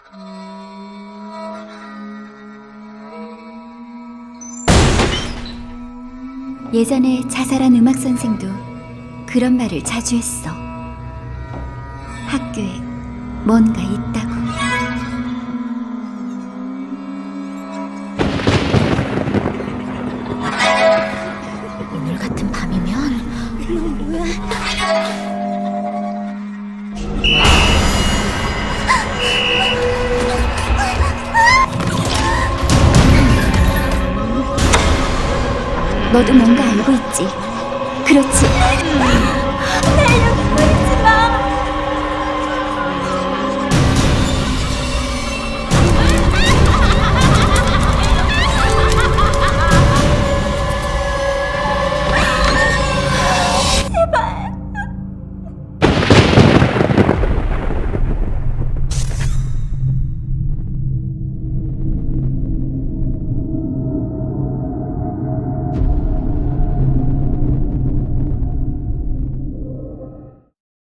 예전에 자살한 음악 선생도 그런 말을 자주 했어. 학교에 뭔가 있다고. 오늘 같은 밤이면 너도 뭔가 알고 있지? 그렇지?